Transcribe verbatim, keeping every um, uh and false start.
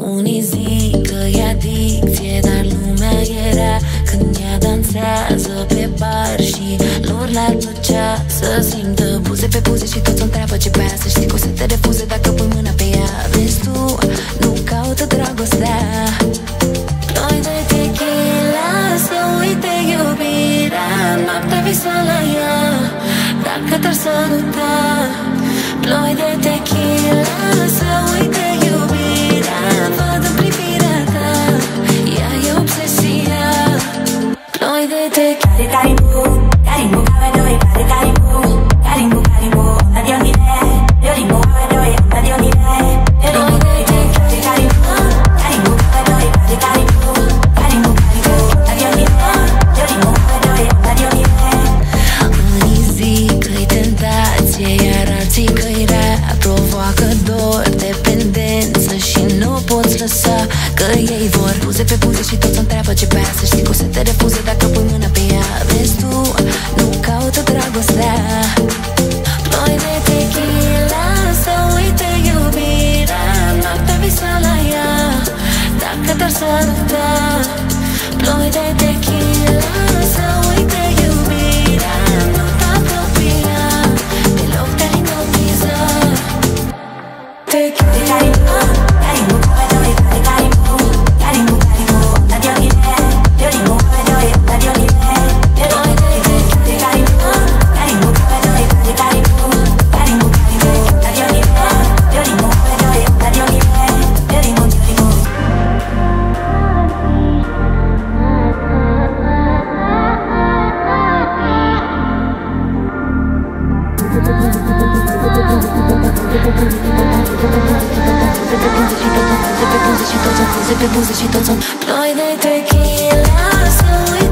Unii zic că e adicție, dar lumea e rea când ea dansează pe bar și lor le-ar plăcea să simtă buze pe buze și toți o întreabă ce bea. Să știi că o să te refuze dacă pui mâna pe ea. Vezi tu, nu caută dragostea. Ploi de tequila, să uite iubirea. Noaptea visa la ea, dacă te-ar săruta. Ploi de tequila, să uite iubirea. Văd în privirea ta, ea e obsesia. Ploi de tequila. Carimbu, carimbu, cavedoi, care carimbu. Carimbu, carimbu, onda de ondine. Yorimbu, cavedoi, onda de ondine. Yorimbu, carimbu, carimbu, cavedoi, care carimbu. Carimbu, carimbu, onda de ondine. Yorimbu, cavedoi, onda de ondine. Unii zic că-i tentație, iar alții că-i rea. Provoacă dor, dependență și nu poți lăsa, că ei vor buze pe buze și toți o întreabă ce bea. Să știi că o să te refuze dacă pui mâna pe ea. Vezi tu, nu caută dragostea. Ploi de tequila, să uite iubirea. Noaptea visa la ea, dacă te-ar săruta. Ploi de tequila, să uite iubirea. Nu te apropia, deloc te hipnotiza. Tequila. Carimbu, cavedoi, care carimbu. Carimbu, carimbu, onda de ondine. Yorimbu, cavedoi, onda de ondine. Yorimbu, carimbu, carimbu, cavedoi, care carimbu. Carimbu, carimbu, onda de ondine. Yorimbu, cavedoi, onda de ondine. Yorimbu, carimbu. Buze pe buze și toți o Ploi de tequila, să